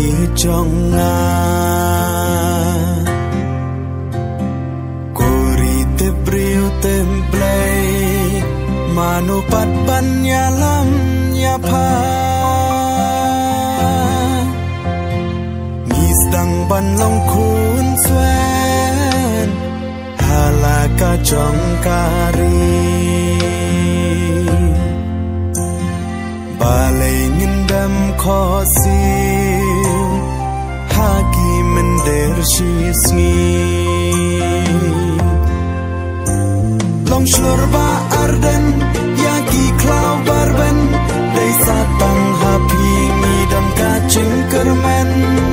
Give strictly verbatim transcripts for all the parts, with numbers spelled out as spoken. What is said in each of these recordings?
trong nga Kuri te briu tem play Manupat banyalam ya pa Misdang ban long kun swen Halaka jong kari Balai ngindam khosil Hagi mender shisngi Long shlur ba arden Yagi klau barben Dai satang hapi ngidam kacing kermen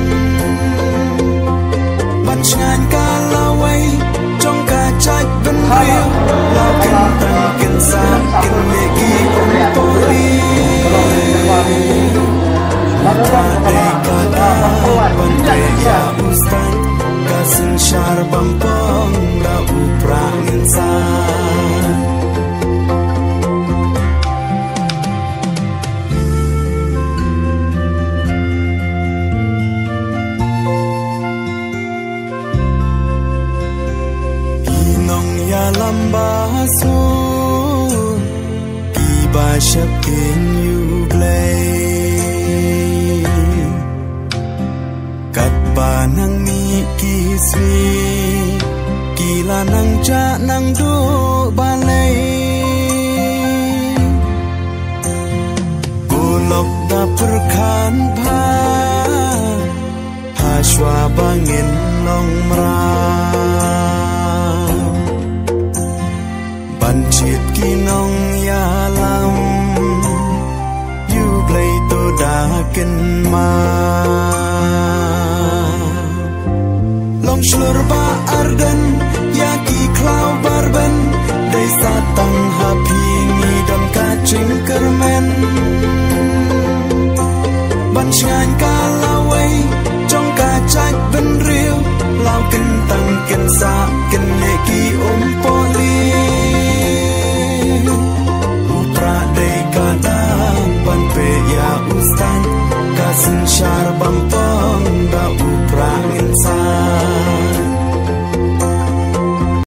Bancngan kalawai Jong kacak ben riu Lau kentang kensak Kenegi umpori Tadai kata Bandaya ustan Kasin syar bampong Da uprang insan Inong ya lambasun Kiba syakin you play Banang mi kismi Kila nang ja nang do balai Gulok da perkan pa Haswa bangin long merah Bancit kinong yalam You play to daken ma Long shlur ba arden Yaki klau barben Dai satang hapi ngidam kacing kermen Bancngan kalawai Jong kacak ben riu Lau kentang kensa Kenegi umpo